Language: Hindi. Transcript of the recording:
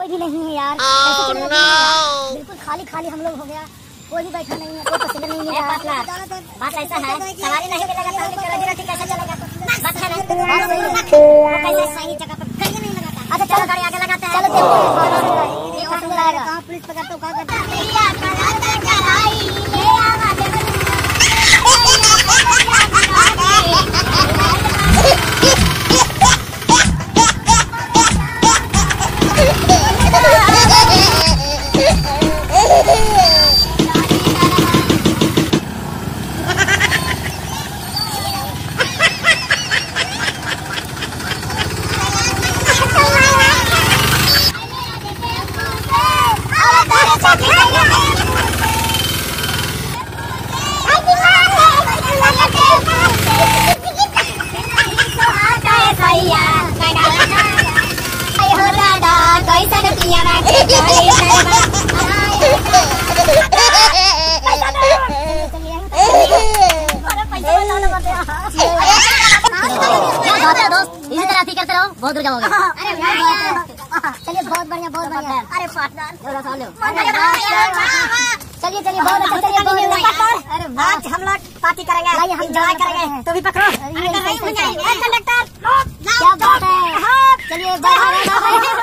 कोई भी नहीं है यार। बिल्कुल खाली खाली हम लोग हो गया, कोई भी बैठा नहीं है, कोई पैसेंजर नहीं है। बात ऐसा है, सवारी नहीं मिलेगा तो रोजी कैसे चलेगा? बात है ना, कैसे सही जगह पर कहीं नहीं लगाता। अच्छा चलो गाड़ी आगे लगाते हैं। चलो कहाँ पुलिस पकड़ता हूँ, कहाँ करता करते रहो, बहुत दूर जाओगे। चलिए बहुत बढ़िया, बहुत बढ़िया। अरे पार्टनर चलिए चलिए, बहुत अच्छा, चलिए अरे आज हम लोग पार्टी करेंगे, हम एंजॉय करेंगे। तो भी पकड़ो कंडक्टर, क्या बात है। चलिए